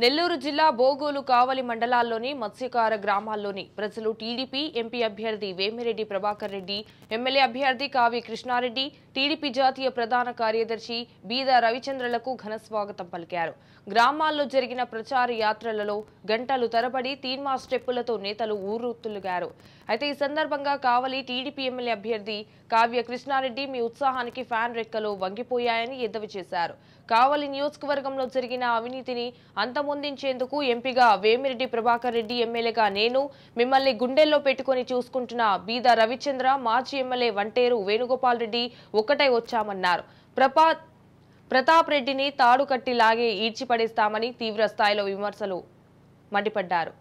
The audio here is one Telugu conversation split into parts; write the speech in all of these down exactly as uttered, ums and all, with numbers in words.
నెల్లూరు జిల్లా బోగోలు కావలి మండలాల్లోని మత్స్యకార గ్రామాల్లోని ప్రజలు టీడీపీ ఎంపీ అభ్యర్థి వేమిరెడ్డి ప్రభాకర్ రెడ్డి, ఎమ్మెల్యే అభ్యర్థి కావ్య కృష్ణారెడ్డి, టీడీపీ జాతీయ ప్రధాన కార్యదర్శి బీద రవిచంద్రలకు ఘన స్వాగతం పలికారు. గ్రామాల్లో జరిగిన ప్రచార యాత్రలలో గంటలు తరబడి తీన్మా స్టెప్పులతో నేతలు ఊరూతులుగారు. అయితే ఈ సందర్భంగా కావలి టీడీపీ ఎమ్మెల్యే అభ్యర్థి కావ్య కృష్ణారెడ్డి మీ ఉత్సాహానికి ఫ్యాన్ రెక్కలు వంగిపోయాయని ఎద్దవి చేశారు. కావలి నియోజకవర్గంలో జరిగిన అవినీతిని అంతమొందించేందుకు ఎంపీగా వేమిరెడ్డి ప్రభాకర్ రెడ్డి, ఎమ్మెల్యేగా నేను మిమ్మల్ని గుండెల్లో పెట్టుకుని చూసుకుంటున్న బీద రవిచంద్ర, మాజీ ఎమ్మెల్యే వంటేరు వేణుగోపాల్ రెడ్డి ఒక్కటై వచ్చామన్నారు. ప్రపా ప్రతాప్ రెడ్డిని తాడు కట్టి లాగే ఈడ్చిపడేస్తామని తీవ్ర స్థాయిలో విమర్శలు మండిపడ్డారు.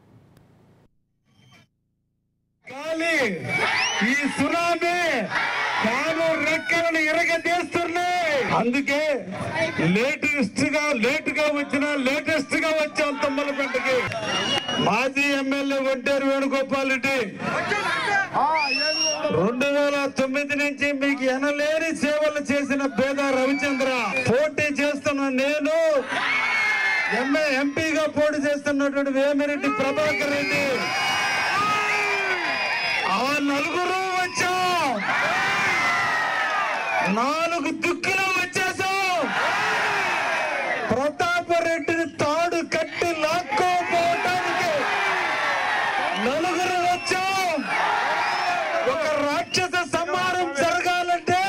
అందుకే లేటెస్ట్ గా లేట్ గా వచ్చిన లేటెస్ట్ గా వచ్చాం తమ్మలపేటకి. మాజీ ఎమ్మెల్యే వంటేరు వేణుగోపాల్ రెడ్డి రెండు వేల తొమ్మిది నుంచి మీకు ఎనలేని సేవలు చేసిన బేద రవిచంద్ర, పోటీ చేస్తున్న నేను, ఎంఏ ఎంపీగా పోటీ చేస్తున్నటువంటి వేమిరెడ్డి ప్రభాకర్ రెడ్డి, ఆ నలుగురు వచ్చాం. నాలుగు దిక్కులు వచ్చేసాం. ప్రతాప్ రెడ్డిని తాడు కట్టి లాక్కోపోవడానికి నలుగురు వచ్చాం. ఒక రాక్షస సంహారం జరగాలంటే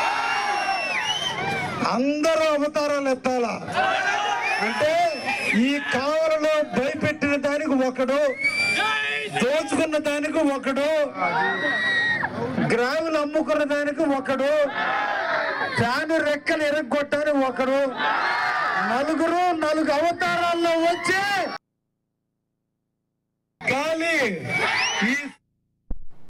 అందరూ అవతారాలు ఎత్తాలా. అంటే ఈ కావలలో భయపెట్టిన దానికి ఒకడు, దోచుకున్న దానికి ఒకడు, గ్రాములు అమ్ముకున్న దానికి ఒకడు, ఫ్యాను రెక్కలు ఎరగొట్టని ఒకడు, నలుగురు నలుగు అవతారాల్లో వచ్చి గాలి ఈ